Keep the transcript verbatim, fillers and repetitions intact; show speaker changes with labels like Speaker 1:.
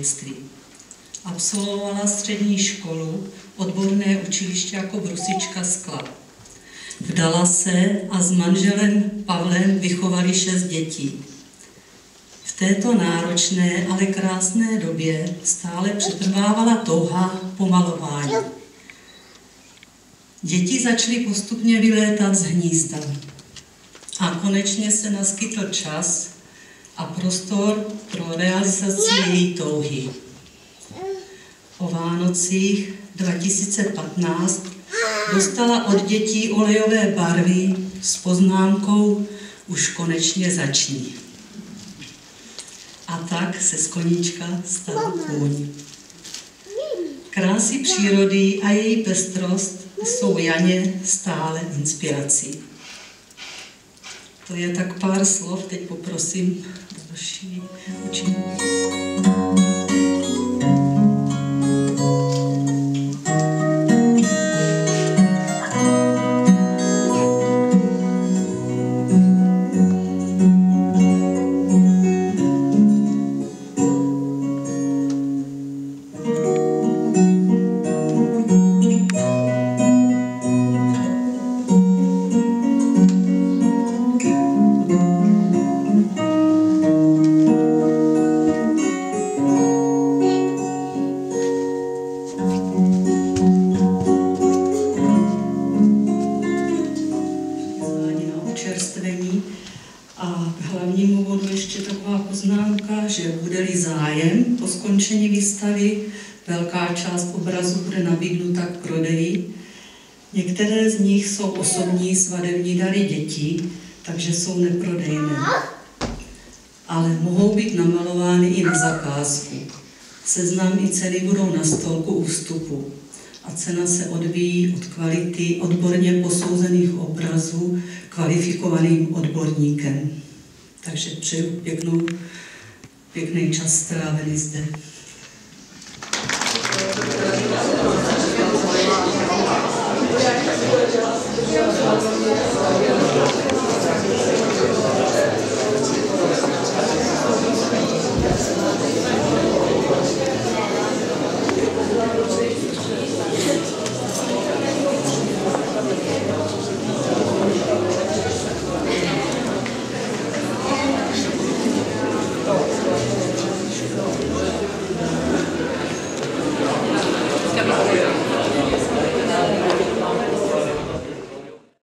Speaker 1: dětství. Absolvovala střední školu, odborné učiliště jako brusička skla. Vdala se a s manželem Pavlem vychovali šest dětí. V této náročné, ale krásné době stále přetrvávala touha po malování. Děti začaly postupně vylétat z hnízda. A konečně se naskytl čas a prostor pro realizaci její touhy. O Vánocích dva tisíce patnáct dostala od dětí olejové barvy s poznámkou už konečně začni. A tak se z koníčka stal kůň. Krásy přírody a její pestrost jsou Janě stále inspirací. To je tak pár slov, teď poprosím další učení. A k hlavnímu bodu ještě taková poznámka, že bude-li zájem po skončení výstavy, velká část obrazů bude nabídnuta k prodeji. Některé z nich jsou osobní svatební dary dětí, takže jsou neprodejné. Ale mohou být namalovány i na zakázku. Seznam i ceny budou na stolku u vstupu. A cena se odvíjí od kvality odborně posouzených obrazů kvalifikovaným odborníkem. Takže přeju pěknou, pěkný čas strávený zde.